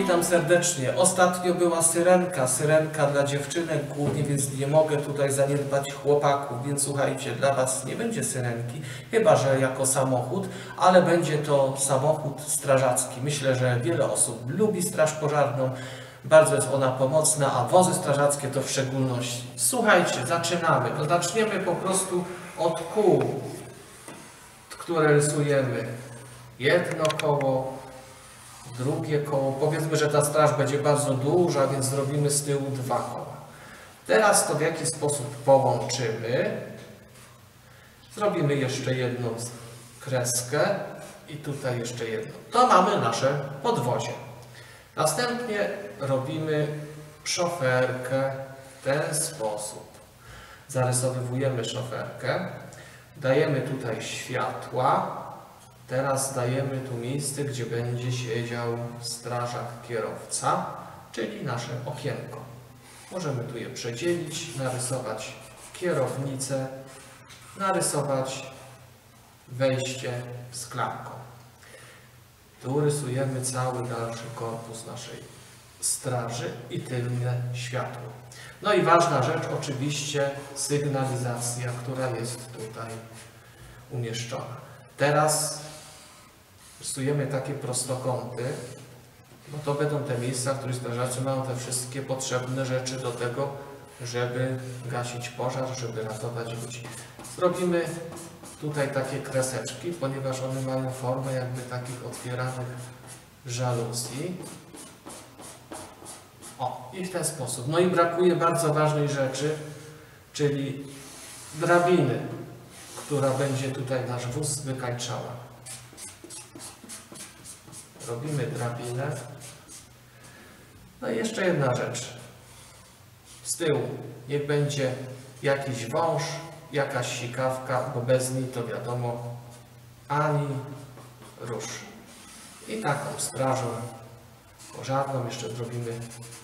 witam serdecznie. Ostatnio była syrenka dla dziewczynek głównie, więc nie mogę tutaj zaniedbać chłopaków, więc słuchajcie, dla Was nie będzie syrenki, chyba że jako samochód, ale będzie to samochód strażacki. Myślę, że wiele osób lubi straż pożarną, bardzo jest ona pomocna, a wozy strażackie to w szczególności. Słuchajcie, zaczynamy. To zaczniemy po prostu od kół, które rysujemy. Jedno koło, drugie koło. Powiedzmy, że ta straż będzie bardzo duża, więc zrobimy z tyłu 2 koła. Teraz to w jaki sposób połączymy. Zrobimy jeszcze jedną kreskę i tutaj jeszcze jedną. To mamy nasze podwozie. Następnie robimy szoferkę w ten sposób. Zarysowujemy szoferkę. Dajemy tutaj światła. Teraz dajemy tu miejsce, gdzie będzie siedział strażak kierowca, czyli nasze okienko. Możemy tu je przedzielić, narysować kierownicę, narysować wejście z klamką. Tu rysujemy cały dalszy korpus naszej straży i tylne światło. No i ważna rzecz, oczywiście sygnalizacja, która jest tutaj umieszczona. Teraz rysujemy takie prostokąty, bo to będą te miejsca, w których strażacy mają te wszystkie potrzebne rzeczy do tego, żeby gasić pożar, żeby ratować ludzi. Zrobimy tutaj takie kreseczki, ponieważ one mają formę jakby takich otwieranych żaluzji. O, i w ten sposób. No i brakuje bardzo ważnej rzeczy, czyli drabiny, która będzie tutaj nasz wóz wykańczała. Robimy drabinę. No i jeszcze jedna rzecz. Z tyłu niech będzie jakiś wąż, jakaś sikawka, bo bez niej to wiadomo ani rusz. I taką strażą pożarną jeszcze zrobimy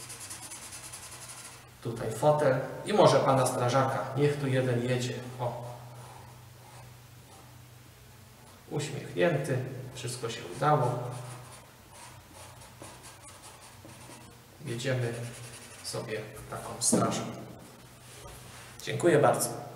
tutaj fotel i może pana strażaka. Niech tu jeden jedzie. O. Uśmiechnięty. Wszystko się udało. Jedziemy sobie taką strażą. Dziękuję bardzo.